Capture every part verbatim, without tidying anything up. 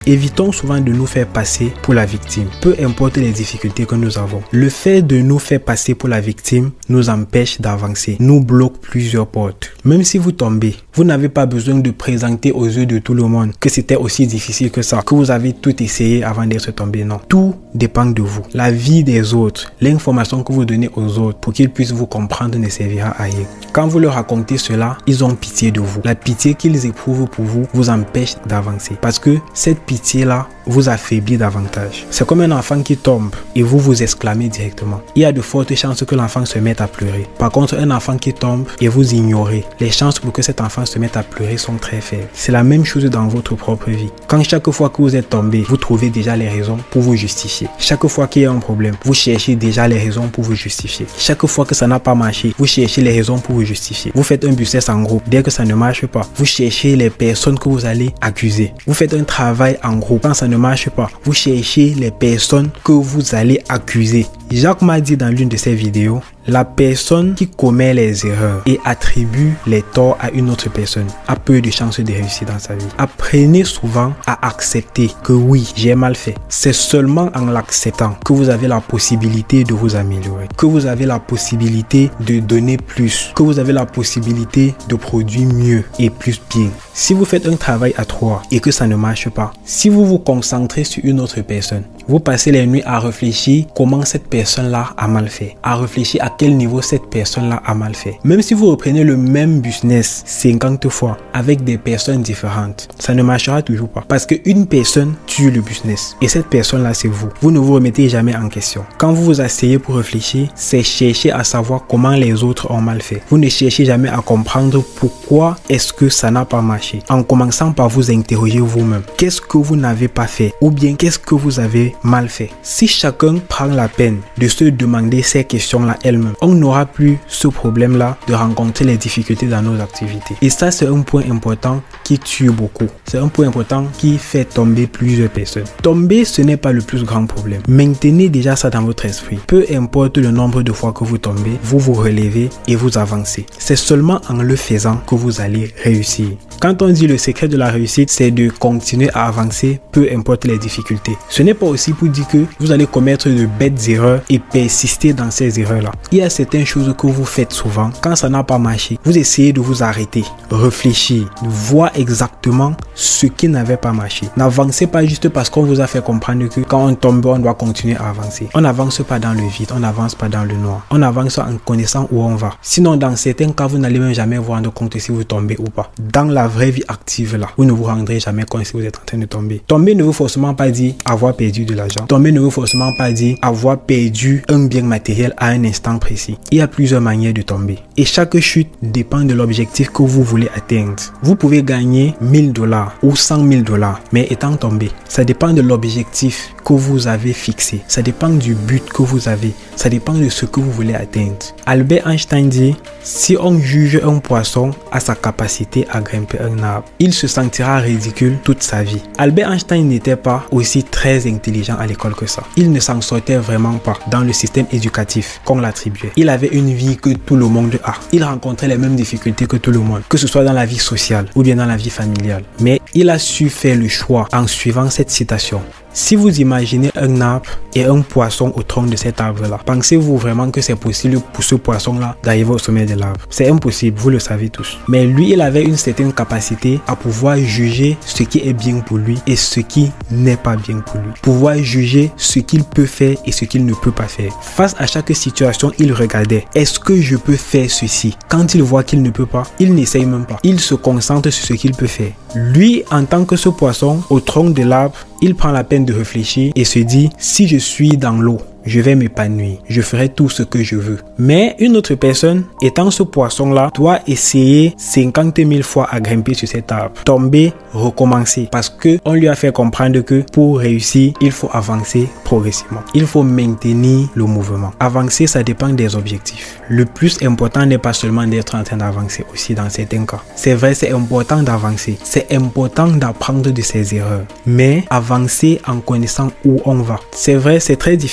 Évitons souvent de nous faire passer pour la victime, peu importe les difficultés que nous avons. Le fait de nous faire passer pour la victime nous empêche d'avancer, nous bloque plusieurs portes. Même si vous tombez, vous n'avez pas besoin de présenter aux yeux de tout le monde que c'était aussi difficile que ça, que vous avez tout essayé avant d'être tombé. Non, tout dépend de vous. La vie des autres, l'information que vous donnez aux autres pour qu'ils puissent vous comprendre ne servira à rien. Quand vous leur racontez cela, ils ont pitié de vous. La pitié qu'ils éprouvent pour vous vous empêche d'avancer parce que cette pitié-là vous affaiblit davantage. C'est comme un enfant qui tombe et vous vous exclamez directement. Il y a de fortes chances que l'enfant se mette à pleurer. Par contre, un enfant qui tombe et vous ignorez, les chances pour que cet enfant se mette à pleurer sont très faibles. C'est la même chose dans votre propre vie. Quand chaque fois que vous êtes tombé, vous trouvez déjà les raisons pour vous justifier. Chaque fois qu'il y a un problème, vous cherchez déjà les raisons pour vous justifier. Chaque fois que ça n'a pas marché, vous cherchez les raisons pour vous justifier. Vous faites un business en groupe, dès que ça ne marche pas, vous cherchez les personnes que vous allez accuser. Vous faites un travail en groupe, quand ça ne marche pas, vous cherchez les personnes que vous allez accuser. Jacques m'a dit dans l'une de ses vidéos, la personne qui commet les erreurs et attribue les torts à une autre personne a peu de chances de réussir dans sa vie. Apprenez souvent à accepter que oui, j'ai mal fait. C'est seulement en l'acceptant que vous avez la possibilité de vous améliorer, que vous avez la possibilité de donner plus, que vous avez la possibilité de produire mieux et plus bien. Si vous faites un travail à trois et que ça ne marche pas, si vous vous concentrez sur une autre personne, vous passez les nuits à réfléchir comment cette personne-là a mal fait, à réfléchir à quel niveau cette personne-là a mal fait. Même si vous reprenez le même business cinquante fois avec des personnes différentes, ça ne marchera toujours pas. Parce qu'une personne tue le business et cette personne-là, c'est vous. Vous ne vous remettez jamais en question. Quand vous vous asseyez pour réfléchir, c'est chercher à savoir comment les autres ont mal fait. Vous ne cherchez jamais à comprendre pourquoi est-ce que ça n'a pas marché. En commençant par vous interroger vous-même. Qu'est-ce que vous n'avez pas fait? Ou bien qu'est-ce que vous avez mal fait? Si chacun prend la peine de se demander ces questions-là elle-même, on n'aura plus ce problème-là de rencontrer les difficultés dans nos activités. Et ça, c'est un point important qui tue beaucoup. C'est un point important qui fait tomber plusieurs personnes. Tomber, ce n'est pas le plus grand problème. Maintenez déjà ça dans votre esprit. Peu importe le nombre de fois que vous tombez, vous vous relevez et vous avancez. C'est seulement en le faisant que vous allez réussir. Quand on dit le secret de la réussite, c'est de continuer à avancer, peu importe les difficultés. Ce n'est pas aussi pour dire que vous allez commettre de bêtes erreurs et persister dans ces erreurs-là. Il y a certaines choses que vous faites souvent. Quand ça n'a pas marché, vous essayez de vous arrêter, réfléchir, voir exactement ce qui n'avait pas marché. N'avancez pas juste parce qu'on vous a fait comprendre que quand on tombe, on doit continuer à avancer. On n'avance pas dans le vide, on n'avance pas dans le noir. On avance en connaissant où on va. Sinon, dans certains cas, vous n'allez même jamais vous rendre compte si vous tombez ou pas. Dans la vraie vie active là, vous ne vous rendrez jamais compte si vous êtes en train de tomber. Tomber ne veut forcément pas dire avoir perdu de l'argent. Tomber ne veut forcément pas dire avoir perdu un bien matériel à un instant précis. Il y a plusieurs manières de tomber. Et chaque chute dépend de l'objectif que vous voulez atteindre. Vous pouvez gagner mille dollars ou cent mille dollars, mais étant tombé, ça dépend de l'objectif que vous avez fixé. Ça dépend du but que vous avez. Ça dépend de ce que vous voulez atteindre. Albert Einstein dit, si on juge un poisson à sa capacité à grimper un arbre, il se sentira ridicule toute sa vie. Albert Einstein n'était pas aussi très intelligent à l'école que ça. Il ne s'en sortait vraiment pas dans le système éducatif qu'on l'attribuait. Il avait une vie que tout le monde a. Il rencontrait les mêmes difficultés que tout le monde, que ce soit dans la vie sociale ou bien dans la vie familiale. Mais il a su faire le choix en suivant cette citation. Si vous imaginez un arbre et un poisson au tronc de cet arbre-là, pensez-vous vraiment que c'est possible pour ce poisson-là d'arriver au sommet de l'arbre? C'est impossible, vous le savez tous. Mais lui, il avait une certaine capacité à pouvoir juger ce qui est bien pour lui et ce qui n'est pas bien pour lui. Pouvoir juger ce qu'il peut faire et ce qu'il ne peut pas faire. Face à chaque situation, il regardait. Est-ce que je peux faire ceci? Quand il voit qu'il ne peut pas, il n'essaye même pas. Il se concentre sur ce qu'il peut faire. Lui, en tant que ce poisson au tronc de l'arbre, il prend la peine de réfléchir et se dit, si je suis dans l'eau, je vais m'épanouir, je ferai tout ce que je veux. Mais une autre personne, étant ce poisson-là, doit essayer cinquante mille fois à grimper sur cet arbre, tomber, recommencer, parce que on lui a fait comprendre que pour réussir, il faut avancer progressivement. Il faut maintenir le mouvement. Avancer, ça dépend des objectifs. Le plus important n'est pas seulement d'être en train d'avancer aussi dans certains cas. C'est vrai, c'est important d'avancer. C'est important d'apprendre de ses erreurs. Mais avancer en connaissant où on va. C'est vrai, c'est très difficile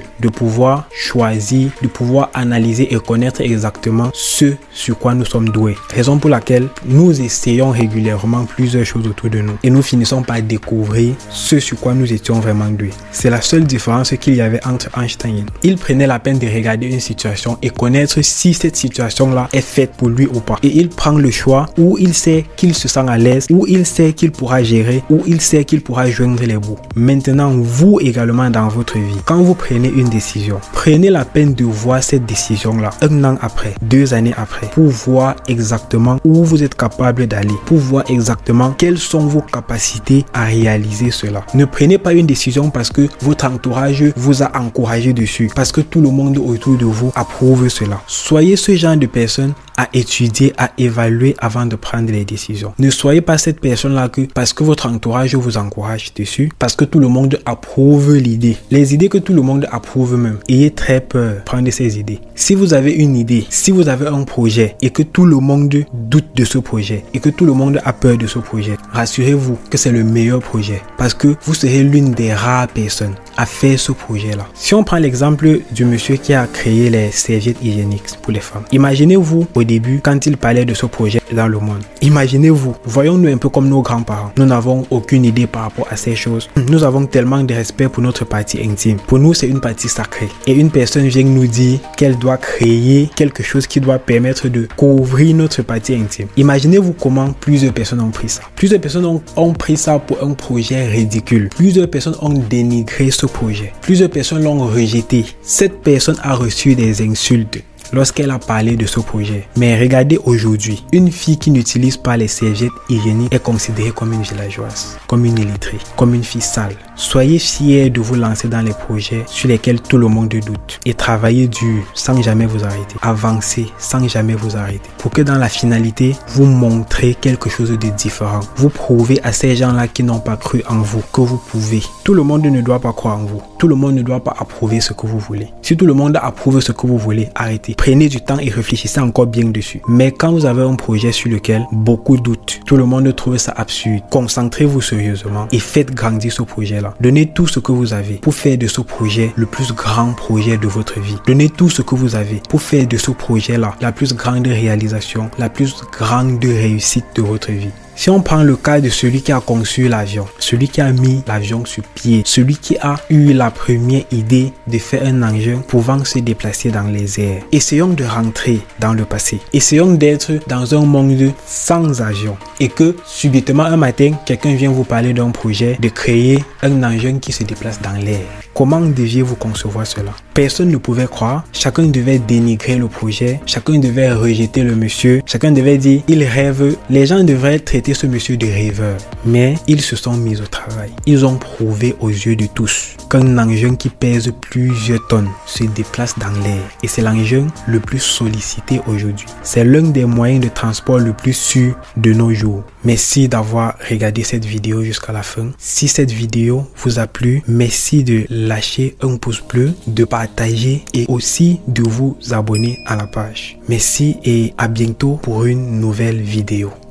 de pouvoir choisir, de pouvoir analyser et connaître exactement ce sur quoi nous sommes doués. Raison pour laquelle nous essayons régulièrement plusieurs choses autour de nous et nous finissons par découvrir ce sur quoi nous étions vraiment doués. C'est la seule différence qu'il y avait entre Einstein et nous. Il prenait la peine de regarder une situation et connaître si cette situation-là est faite pour lui ou pas. Et il prend le choix où il sait qu'il se sent à l'aise, où il sait qu'il pourra gérer, où il sait qu'il pourra joindre les bouts. Maintenant, vous également dans votre vie, quand vous prenez une décision, prenez la peine de voir cette décision-là un an après, deux années après, pour voir exactement où vous êtes capable d'aller, pour voir exactement quelles sont vos capacités à réaliser cela. Ne prenez pas une décision parce que votre entourage vous a encouragé dessus, parce que tout le monde autour de vous approuve cela. Soyez ce genre de personne à étudier, à évaluer avant de prendre les décisions. Ne soyez pas cette personne-là que parce que votre entourage vous encourage dessus, parce que tout le monde approuve l'idée. Les idées que tout le monde approuve même, ayez très peur. Prenez ces idées. Si vous avez une idée, si vous avez un projet et que tout le monde doute de ce projet et que tout le monde a peur de ce projet, rassurez-vous que c'est le meilleur projet parce que vous serez l'une des rares personnes à faire ce projet-là. Si on prend l'exemple du monsieur qui a créé les serviettes hygiéniques pour les femmes, imaginez-vous au début quand il parlait de ce projet dans le monde. Imaginez-vous, voyons-nous un peu comme nos grands-parents. Nous n'avons aucune idée par rapport à ces choses. Nous avons tellement de respect pour notre partie intime. Pour nous, c'est une partie sacrée. Et une personne vient nous dire qu'elle doit créer quelque chose qui doit permettre de couvrir notre partie intime. Imaginez-vous comment plusieurs personnes ont pris ça. Plusieurs personnes ont, ont pris ça pour un projet ridicule. Plusieurs personnes ont dénigré ce projet. Plusieurs personnes l'ont rejeté. Cette personne a reçu des insultes lorsqu'elle a parlé de ce projet. Mais regardez aujourd'hui, une fille qui n'utilise pas les serviettes hygiéniques est considérée comme une villageoise, comme une illettrée, comme une fille sale. Soyez fiers de vous lancer dans les projets sur lesquels tout le monde doute et travaillez dur sans jamais vous arrêter. Avancez sans jamais vous arrêter pour que dans la finalité, vous montrez quelque chose de différent. Vous prouvez à ces gens-là qui n'ont pas cru en vous que vous pouvez. Tout le monde ne doit pas croire en vous. Tout le monde ne doit pas approuver ce que vous voulez. Si tout le monde approuve ce que vous voulez, arrêtez. Prenez du temps et réfléchissez encore bien dessus. Mais quand vous avez un projet sur lequel beaucoup doutent, tout le monde trouve ça absurde, concentrez-vous sérieusement et faites grandir ce projet-là. Donnez tout ce que vous avez pour faire de ce projet le plus grand projet de votre vie. Donnez tout ce que vous avez pour faire de ce projet-là la plus grande réalisation, la plus grande réussite de votre vie. Si on prend le cas de celui qui a conçu l'avion, celui qui a mis l'avion sur pied, celui qui a eu la première idée de faire un engin pouvant se déplacer dans les airs, essayons de rentrer dans le passé. Essayons d'être dans un monde sans avion et que subitement un matin, quelqu'un vient vous parler d'un projet de créer un engin qui se déplace dans l'air. Comment deviez-vous concevoir cela? Personne ne pouvait croire, chacun devait dénigrer le projet, chacun devait rejeter le monsieur, chacun devait dire il rêve. Les gens devraient traiter ce monsieur de rêveur, mais ils se sont mis au travail. Ils ont prouvé aux yeux de tous qu'un engin qui pèse plusieurs tonnes se déplace dans l'air et c'est l'engin le plus sollicité aujourd'hui. C'est l'un des moyens de transport le plus sûr de nos jours. Merci d'avoir regardé cette vidéo jusqu'à la fin. Si cette vidéo vous a plu, merci de lâcher un pouce bleu, de partager et aussi de vous abonner à la page. Merci et à bientôt pour une nouvelle vidéo.